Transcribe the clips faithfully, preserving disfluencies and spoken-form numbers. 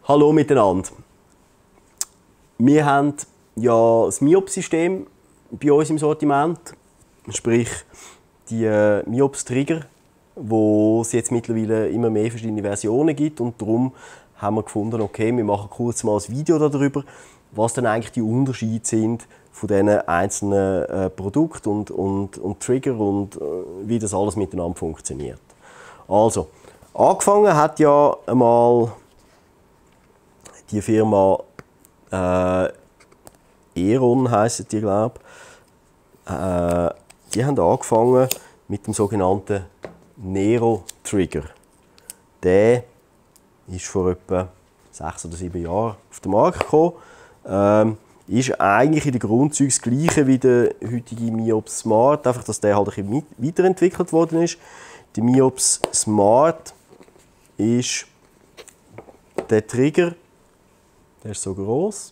Hallo miteinander. Wir haben ja das MIOPS-System bei uns im Sortiment, sprich die äh, MIOPS-Trigger, wo es jetzt mittlerweile immer mehr verschiedene Versionen gibt, und darum haben wir gefunden, okay, wir machen kurz mal ein Video darüber, was dann eigentlich die Unterschiede sind von diesen einzelnen äh, Produkten und, und, und Trigger und äh, wie das alles miteinander funktioniert. Also, angefangen hat ja einmal die Firma äh, Eron, heisst die, glaube ich. Äh, die haben angefangen mit dem sogenannten Nero Trigger. Der ist vor etwa sechs oder sieben Jahren auf den Markt gekommen. Ähm, ist eigentlich in den Grundzügen das gleiche wie der heutige MIOPS Smart, einfach dass der halt ein bisschen weiterentwickelt worden ist. Der MIOPS Smart ist der Trigger, der ist so groß.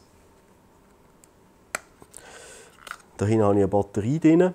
Da hinten habe ich eine Batterie drin.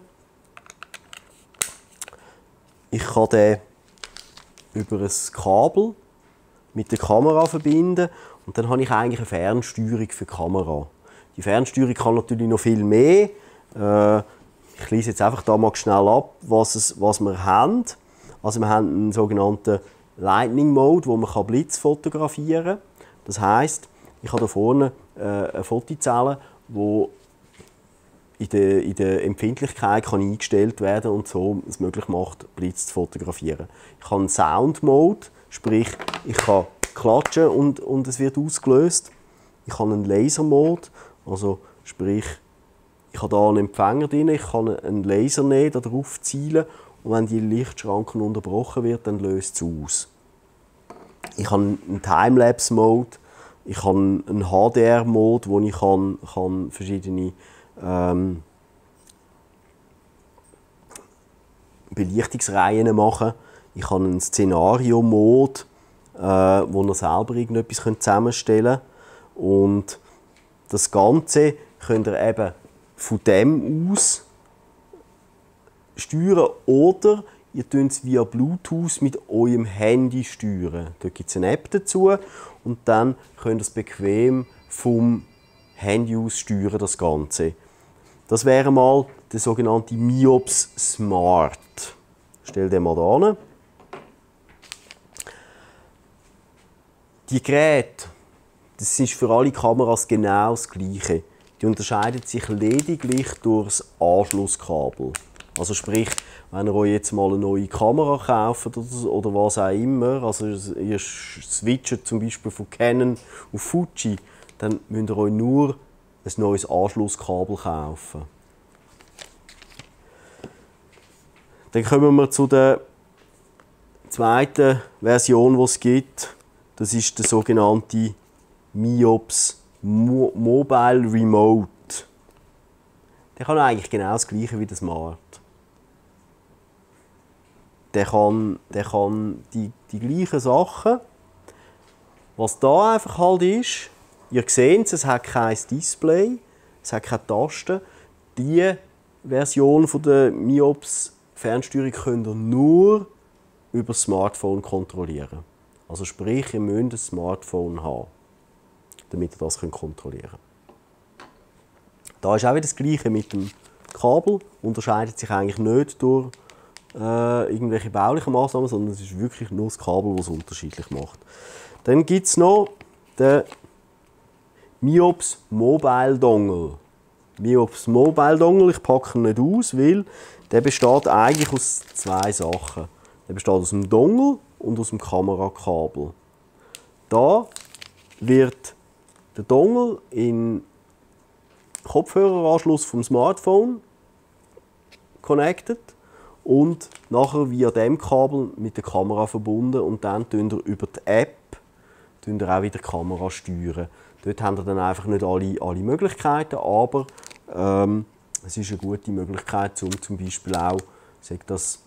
Ich kann den über ein Kabel mit der Kamera verbinden und dann habe ich eigentlich eine Fernsteuerung für die Kamera. Die Fernsteuerung kann natürlich noch viel mehr. Äh, ich lese jetzt einfach da mal schnell ab, was, es, was wir haben. Also wir haben einen sogenannten Lightning Mode, wo man Blitz fotografieren kann. Das heisst, ich habe hier vorne äh, eine Fotozelle, die in der, in der Empfindlichkeit kann eingestellt werden und so es möglich macht, Blitz zu fotografieren. Ich habe einen Sound Mode, sprich ich kann klatschen und, und es wird ausgelöst. Ich habe einen Laser Mode, also sprich ich habe hier einen Empfänger drin, ich kann einen Laser nehmen, darauf zielen und wenn die Lichtschranke unterbrochen wird, dann löst es aus. Ich habe einen Timelapse Mode. Ich habe einen H D R-Mode, wo ich kann, kann verschiedene ähm, Belichtungsreihen machen kann. Ich habe einen Szenario-Mode, äh, wo ihr selber irgendetwas zusammenstellen könnt. Und das Ganze könnt ihr eben von dem aus steuern oder ihr könnt es via Bluetooth mit eurem Handy steuern. Da gibt es eine App dazu und dann könnt ihr es bequem vom Handy aus steuern, das Ganze. Das wäre mal der sogenannte MIOPS Smart. Stell den mal da hin. Die Geräte, das ist für alle Kameras genau das Gleiche. Die unterscheiden sich lediglich durch das Anschlusskabel. Also sprich, wenn ihr euch jetzt mal eine neue Kamera kauft oder, oder was auch immer, also ihr switcht zum Beispiel von Canon auf Fuji, dann müsst ihr euch nur ein neues Anschlusskabel kaufen. Dann kommen wir zu der zweiten Version, die es gibt. Das ist der sogenannte MIOPS Mo Mobile Remote. Der kann eigentlich genau das gleiche wie der Smart. Der kann, der kann die, die gleichen Sachen. Was da einfach halt ist, ihr seht es, es hat kein Display, es hat keine Tasten. Die Version von der MIOPS Fernsteuerung könnt ihr nur über das Smartphone kontrollieren. Also sprich, ihr müsst ein Smartphone haben, damit ihr das kontrollieren könnt. Da ist auch wieder das Gleiche mit dem Kabel, unterscheidet sich eigentlich nicht durch äh, irgendwelche baulichen Maßnahmen, sondern es ist wirklich nur das Kabel, das es unterschiedlich macht. Dann gibt es noch den MIOPS Mobile Dongle. MIOPS Mobile Dongle, ich packe ihn nicht aus, weil der besteht eigentlich aus zwei Sachen. Der besteht aus dem Dongle und aus dem Kamerakabel. Da wird der Dongle in Kopfhöreranschluss vom Smartphone connected und nachher via dem Kabel mit der Kamera verbunden und dann könnt ihr über die App könnt ihr auch wieder die Kamera steuern. Dort habt ihr dann einfach nicht alle, alle Möglichkeiten, aber ähm, es ist eine gute Möglichkeit, um zum Beispiel auch, sagt das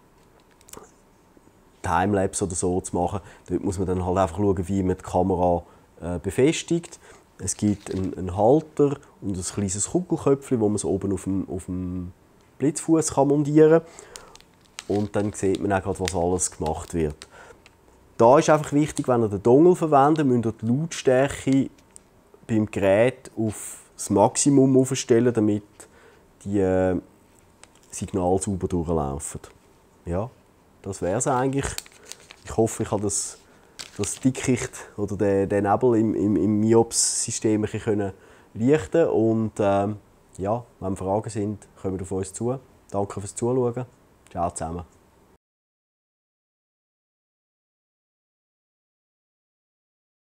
Timelapse oder so zu machen. Dort muss man dann halt einfach schauen, wie man die Kamera äh, befestigt. Es gibt einen, einen Halter und ein kleines Kugelköpfchen, wo man es oben auf dem, auf dem Blitzfuß montieren kann. Und dann sieht man auch, was alles gemacht wird. da ist einfach wichtig, wenn ihr den Dongle verwendet, müsst ihr die Lautstärke beim Gerät auf das Maximum aufstellen, damit die äh, Signale sauber durchlaufen. Ja, das wäre es eigentlich. Ich hoffe, ich habe das, das Dickicht oder den, den Nebel im, im, im MIOPS-System lichten und ähm, ja, wenn Fragen sind, kommen auf uns zu. Danke fürs Zuschauen. Ciao zusammen.